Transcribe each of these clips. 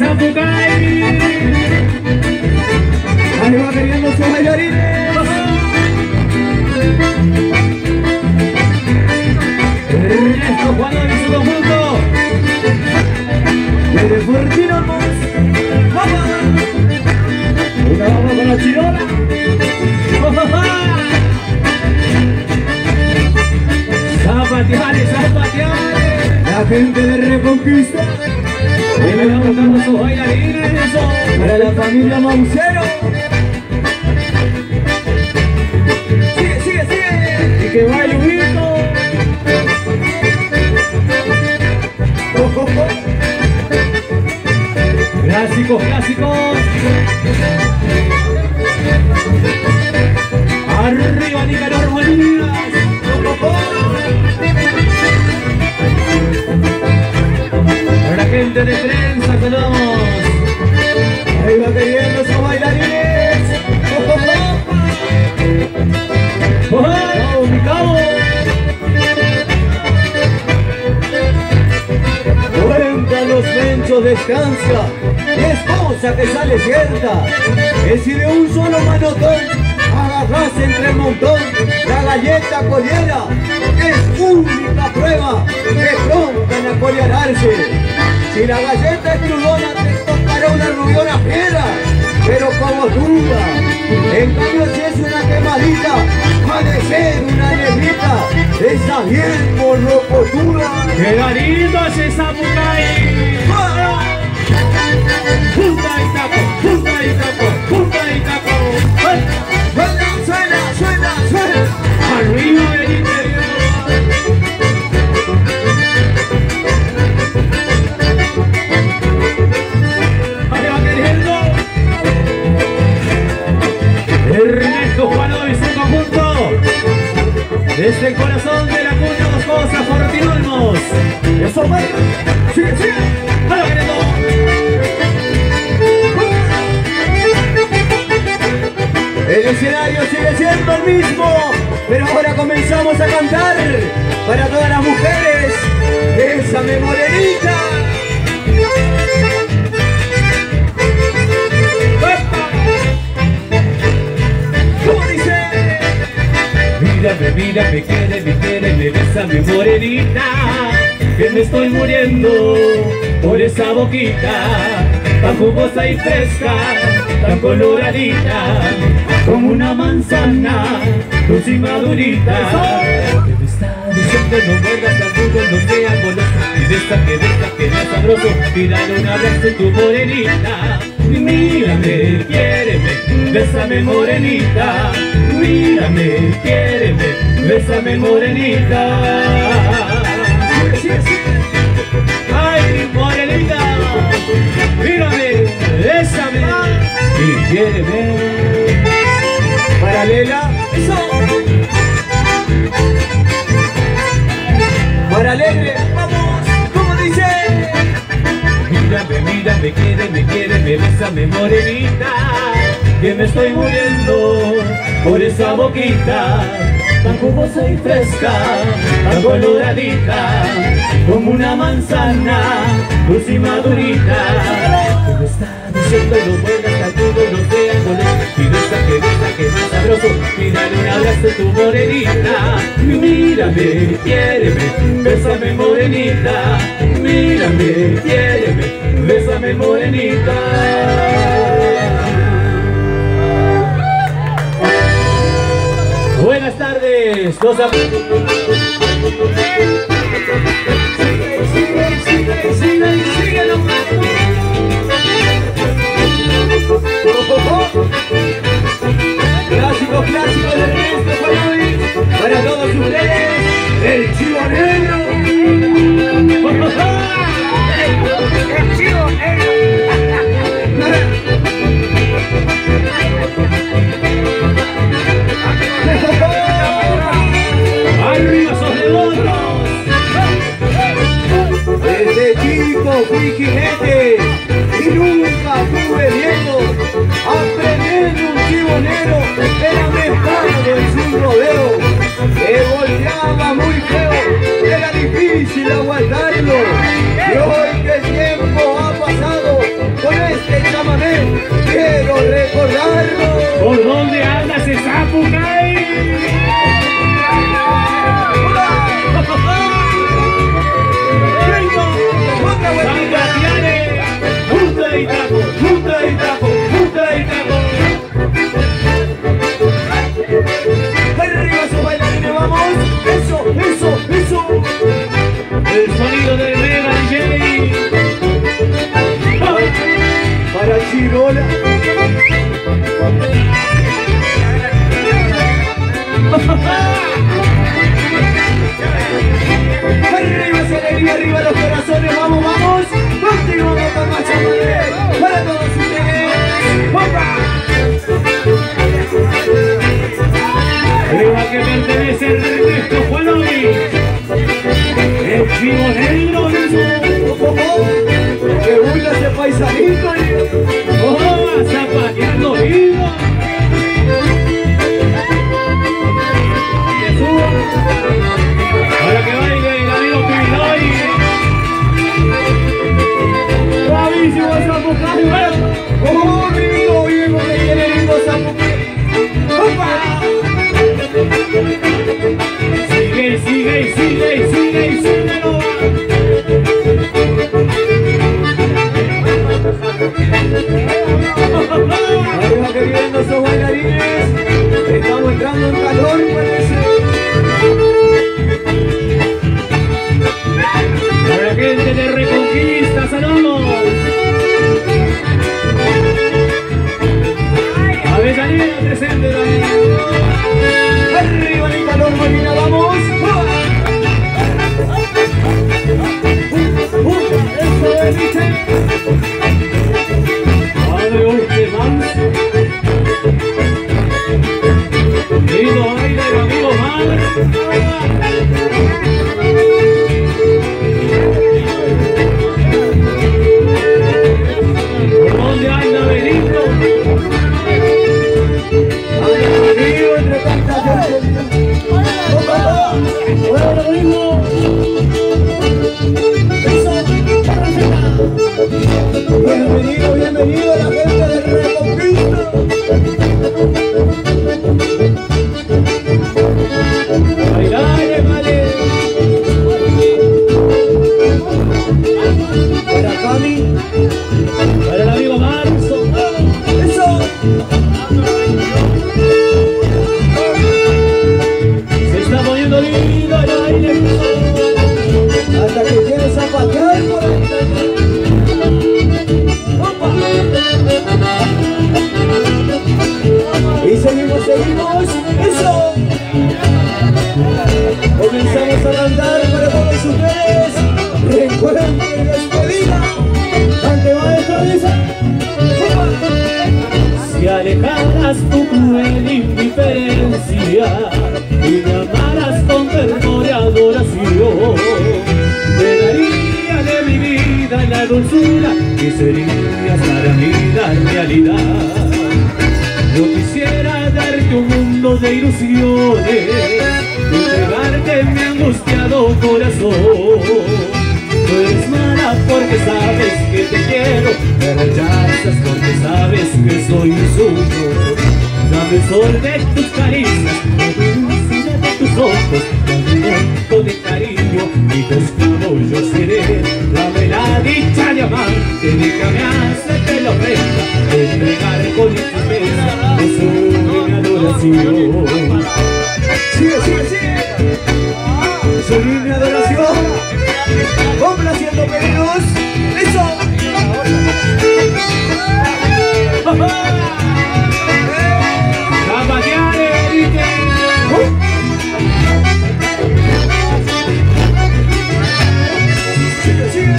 Zapucay. Ahí va queriendo sus bailarines. Ernesto Juan y su conjunto. Desde Fortino Mons. Una vamos con la chirola. Zapateales, zapateales. La gente de Reconquista. Y le van buscando sus bailarines. Eso. Para la familia Maucero. Sigue, sigue, sigue. Y que baile Huito. Clásicos, clásicos. Arriba Nicanor Molías. Para la gente de prensa, saludos. Ahí va queriendo sus bailarines. ¡Vamos, mi cabo! Cuenta los menchos descansa. Y es cosa que sale cierta. Que si de un solo manotón agarrás entre el montón la galleta coliera, es única prueba que pronta a coleararse. Si la galleta es crudona te tocará una rubiona fiera, pero como duda. En cambio si es una quemadita, ha de ser una negrita, esa bien morrocotuda. ¡Qué garito es esa Zapucay! ¡Punta y taco! ¡Punta y taco! ¡Punta y taco! Suena, suena, suena, suena. ¡Arriba del interior! ¡Ahí va queriendo! Ernesto Juan y su conjunto. Desde el corazón de la Cuna Moscosa, Fortino Olmos. Eso va. Sigue, sigue. ¡Ahí va queriendo! El escenario sigue siendo el mismo, pero ahora comenzamos a cantar para todas las mujeres. ¡Bésame, morenita! ¿Cómo dice? Mírame, quiere, bésame, morenita, que me estoy muriendo por esa boquita, tan jugosa y fresca, tan coloradita, como una manzana, dulce y madurita. Que me está diciendo no muerdas tan duro, no seas golosa, y que es sabroso, y dale un abrazo a tu morenita. Mírame, quiéreme, bésame morenita, mírame, quiéreme, bésame morenita. Ay, morenita, mírame, bésame y quiéreme. Paralela, eso. Para alegre, vamos, ¿cómo dice? Mírame, quiéreme, bésame morenita, que me estoy muriendo por esa boquita, tan jugosa y fresca, tan coloradita, como una manzana, dulce y madurita. Que me está diciendo no mueras tan duro, no seas golosa, y besa que más sabroso, y dale un abrazo a tu morenita. Mírame, quiéreme, bésame morenita, mírame, quiéreme, bésame morenita. Buenas tardes, los amigos. Sigue nomás. Clásico, clásico de Ernesto Juan. Para todos ustedes, el Chivo Negro. El Chivo Arriba esos devotos. Arriba mi calor, Marina, vamos. Eso es, dice. Padre, usted más. Lindo baile, amigo madre. ¿Por dónde anda Benito? Arriba entre tanta gente. Bueno, mismo. Bienvenido, bienvenido a la gente de Reconquista. Bailale, vale. Para Cami, Para el amigo Marzo. eso. Se está poniendo lindo el baile. Hasta que quieres zapatear por ahí. ¡Opa! Y seguimos, seguimos. ¡Eso! Comenzamos a cantar para todos ustedes. Reencuentro y despedida. Ante maestro dice. ¡Opa! Si alejaras tu cruel indiferencia y me amaras con ternura y adoración, te daría de mi vida la dulzura que serías para mí la realidad. Yo quisiera darte un mundo de ilusiones, entregarte mi angustiado corazón. Tú eres mala porque sabes que te quiero, me rechazas porque sabes que soy suyo. Dame el sol de tus caricias, la dulzura de tus ojos, dame un momento de cariño y tu esclavo yo seré. Dame la dicha de amarte, déjame hacerte la ofrenda de entregar con tristeza tu sublime adoración. Sigue, sigue, sigue. Sublime adoración. Complaciendo pedidos. ¡Eso! ¡Zapateale, Benito! Sigue, sigue.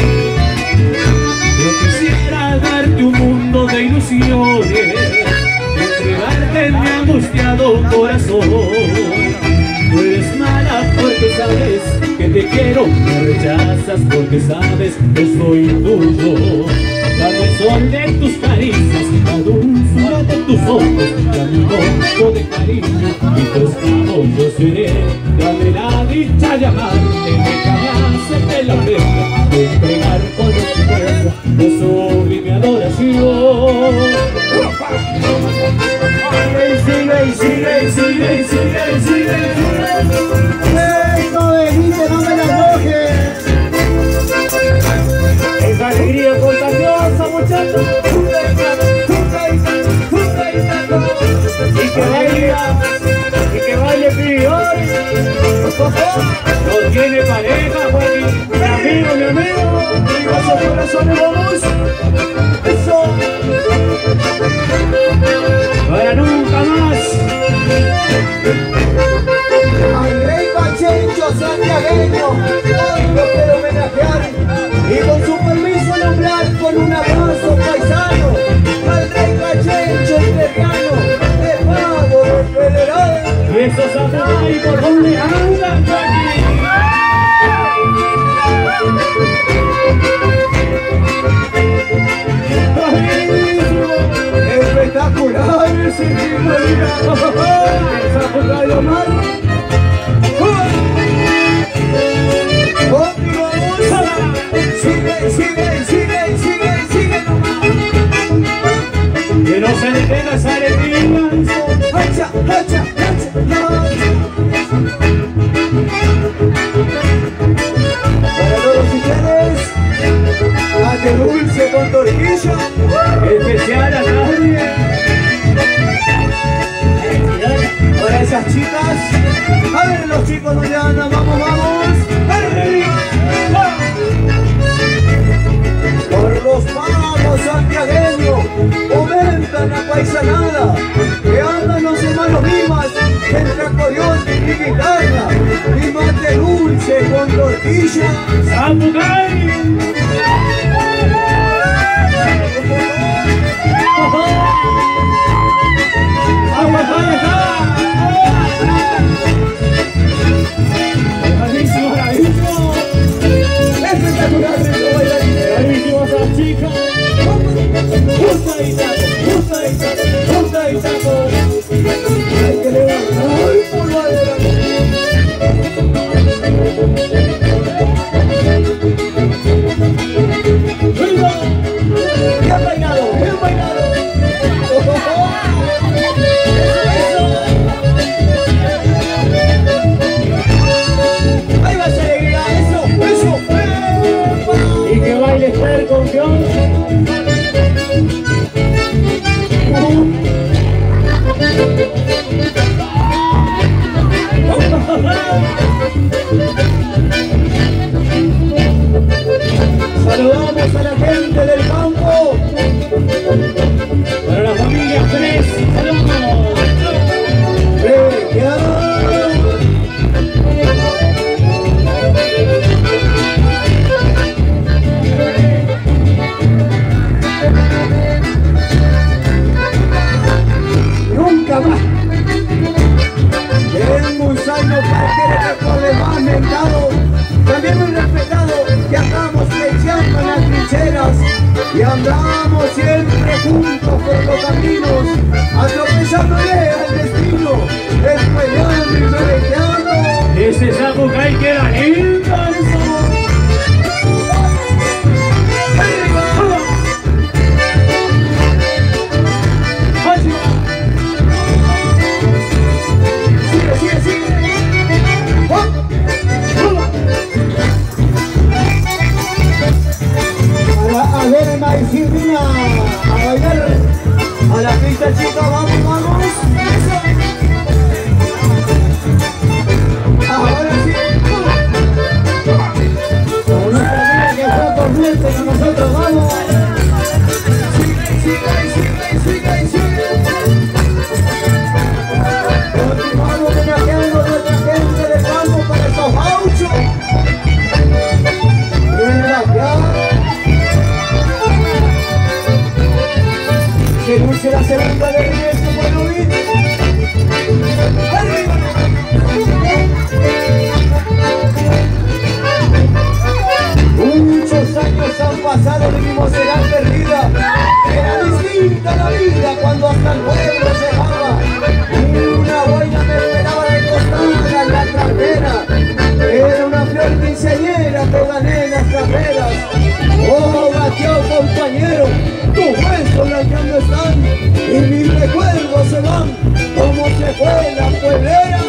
Yo quisiera darte un mundo de ilusiones, entregarte en mi angustiado corazón. Tú eres mala porque sabes que te quiero, me rechazas porque sabes que soy tuyo. Dame el sol de tus caricias, la dulzura de tus ojos, dame un poco de cariño y tu esclavo yo seré. Dame la dicha de amarte, déjame hacerte la ofrenda de entregar con fuerza de sublime adoración. Sigue, sigue, sigue, sigue, sigue. Eso, Benito, no me la mojes. Esa alegría contagiosa, muchachos. Y que baile Pirioli. No tiene pareja, Joaquín. Mi amigo, esos corazones, vamos. Eso. Para nunca más. Al rey Pachencho santiagueño, hoy lo quiero homenajear y con su permiso nombrar con un abrazo paisano al rey Pachencho entrerriano de Pago Federal. Y esos zapatos, ¿por dónde andan, Joaquín? Espectacular ese tipo de vida. de Omar. Continuamos. Sigue, sigue, sigue, sigue, sigue nomás. Que no se detenga esa alegría. Hacha, hacha, hacha, para todos ustedes, ate dulce con tortilla. Especial a nadie. Para esas chicas, a ver los chicos donde andan, vamos, vamos. Por los pagos santiagueños, aumentan la paisanada, que andan los hermanos Limas, entre Saludamos a la gente del campo. Para la familia Pérez, saludos. Nunca más. Tengo un salmo para que le recuerde más mentado, también muy respetado, que andamos flechando en las trincheras y andamos siempre juntos por los caminos, atropellándole al destino, despeleando y reveteando. Ese Zapucay que era lindo. A bailar a la pista, chica, vamos, vamos. Ahora sí. Como no termina que está por muerte con nosotros, vamos. Sigue. Continuamos homenajeando a nuestra gente de campo para esos gauchos. Que dulce la segunda de Ernesto Buenovich. ¡Arriba! Muchos años han pasado, mi mocedad perdida. Era distinta la vida cuando hasta el pueblo llegaba. Una boina me esperaba recostada en la trapera. Era una flor quinceañera, toda nenas carreras. Oh, gateado compañero, tus besos blanqueando están y mis recuerdos se van como se fue la pueblera.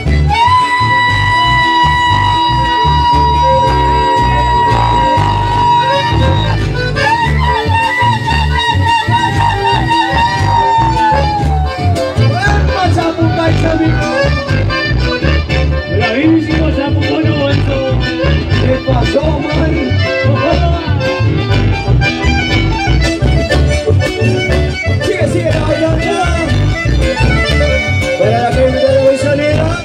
Bravísimo Zapucano, eso. ¿Qué pasó, man? Sigue la bailarina. Para la gente de Boisanera.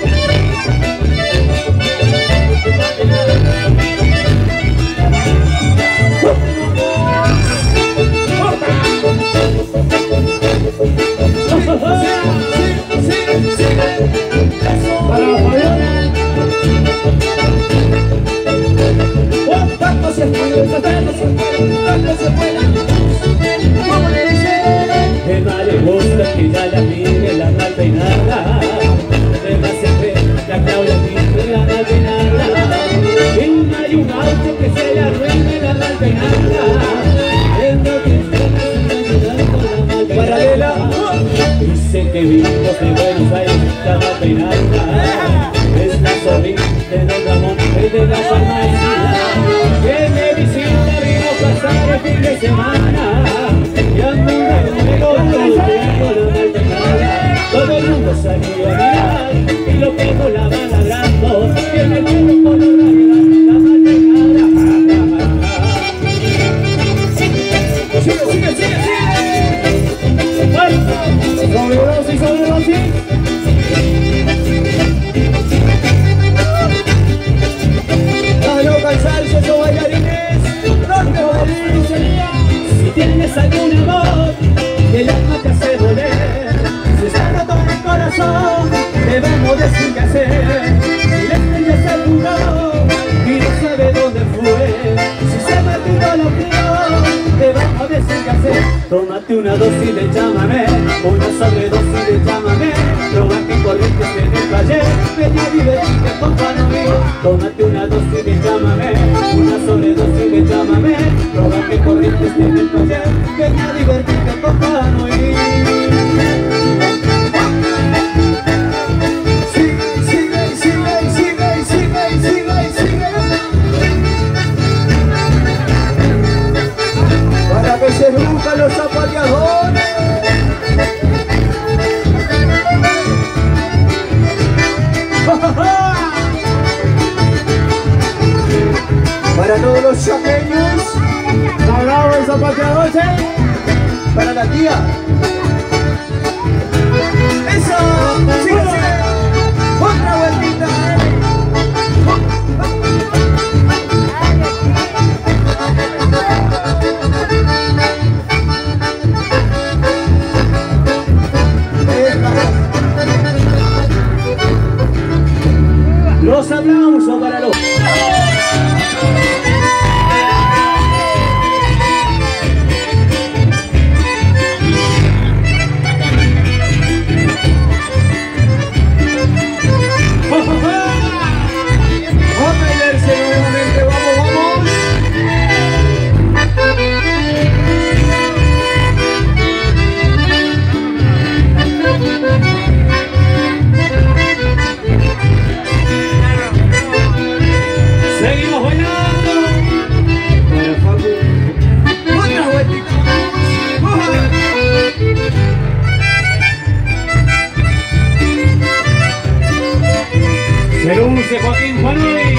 Para la Fabiana. Tanto se fue. ¿Cómo le dice? Que más le gusta que ya la mire la mal peinada. Que más se ve la Claudia mire la mal peinada. Que no hay un auto que se le arruine la mal peinada. Es lo que está con la mal peinada. Paralela. Dicen que vivimos de Buenos Aires la mal peinada. Es la sobrina de Don Ramón y de la farmacia. Que me visita vino a pasar el fin de semana. Y ando un remuero todo el tiempo la mal peinada. Todo el mundo salió a mirar y lo pongo la van ladrando. Tiene el pelo color la mal peinada. Sigue. Sobre dos. A no cansarse. Tómate una dosis de chamamé, una sobredosis de chamamé. Roba que corrientes en el valle, vení a divertirte con Panoí. Tómate una dosis de chamamé, una sobredosis de chamamé. Roba que corrientes en el valle, vení a divertirte con Panoí. Para que se buscan los zapateadores. Para todos los chaqueños. Bravo el zapateador, para la tía. Eso, sigue, sigue. Otra vueltita. Los aplausos para los... Luce Joaquín Panoí.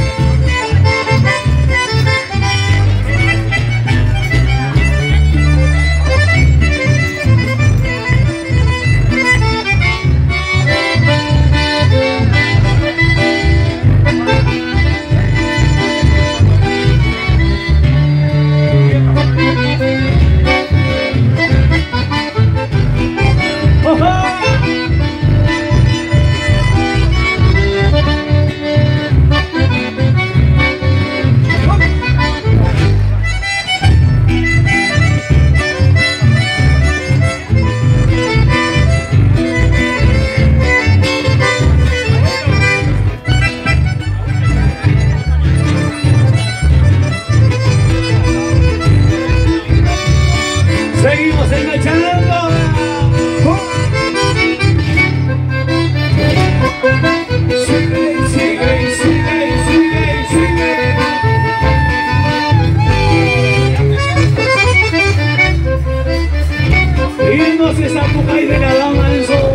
Seguimos enganchando. Sigue, sigue, sigue, sigue, sigue. Y no se zapuca y de la dama en su.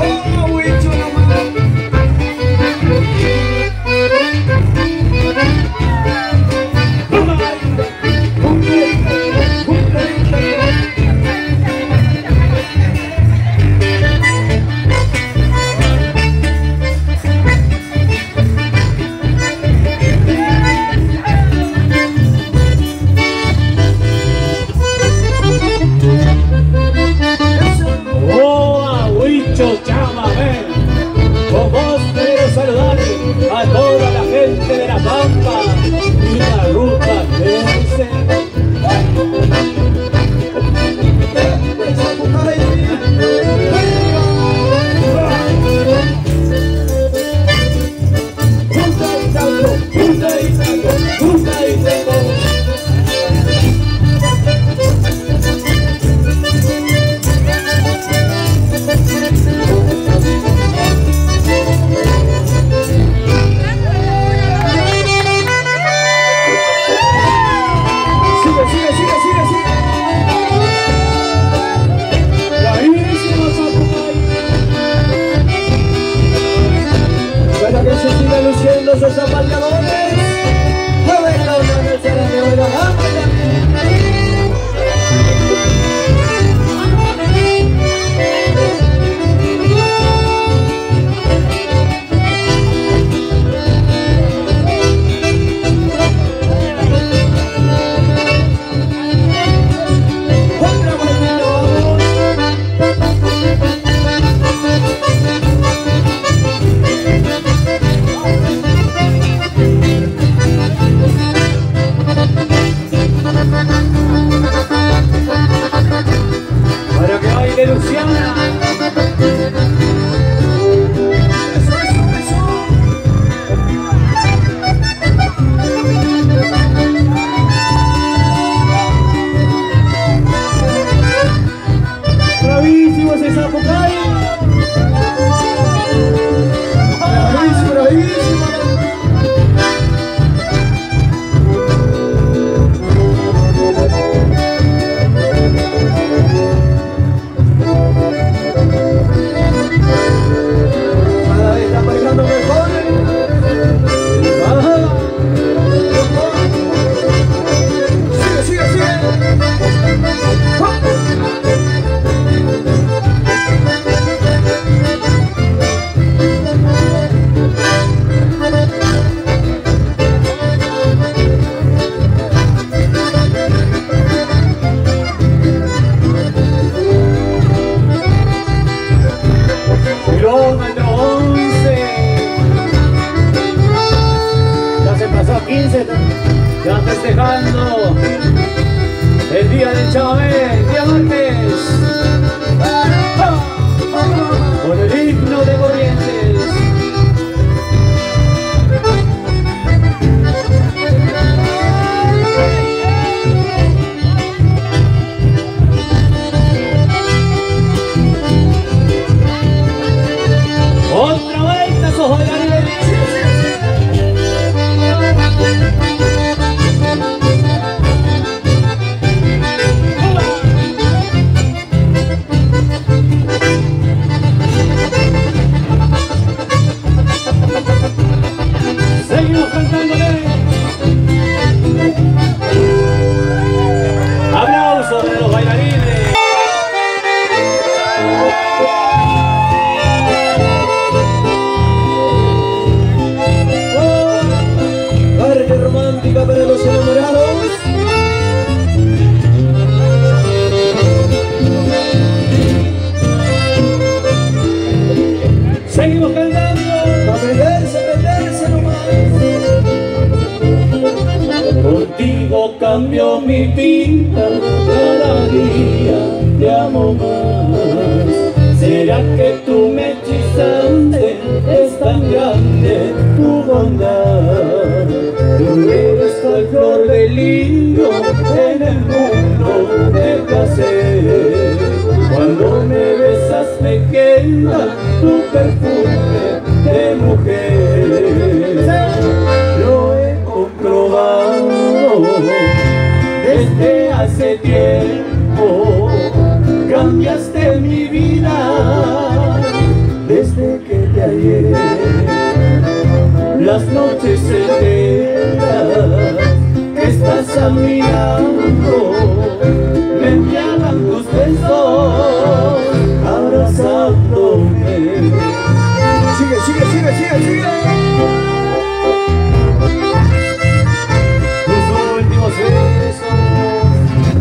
Chamamé, con vos quiero saludar a toda la gente de La Pampa y la ruta de luciendo esos zapateadores. A ver la otra vez se la de la kilómetro 11. Ya se pasó 15, ya festejando el día del chamamé, día martes, con el himno de Corrientes. Otra vuelta, sos bailarines. Seguimos cantándole. Aplausos de los bailarines. Parte romántica para los enamorados. Seguimos cantando. Aprenderse nomás. Contigo cambio mi vida, cada día te amo más. ¿Será que tú me hechizaste? Es tan grande tu bondad. Tú eres cual flor de lirio en el mundo de placer. Cuando me besas me queda tu perfume de mujer. Lo he comprobado desde hace tiempo. Cambiaste mi vida desde que te hallé. Las noches enteras que estás a mi lado me enviaban tus besos abrazándome. Sigue. Tus últimos besos.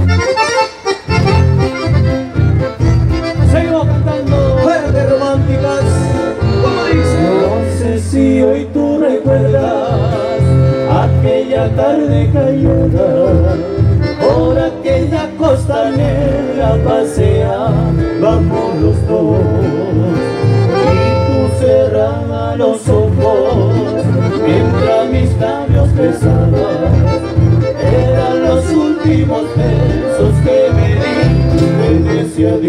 Seguimos cantando. Fuertes románticas, como dice. No sé si hoy tú recuerdas aquella tarde callada, por aquella costanera paseábamos los dos, y tú cerrabas los ojos mientras mis labios besabas. Eran los últimos besos que me di, me decía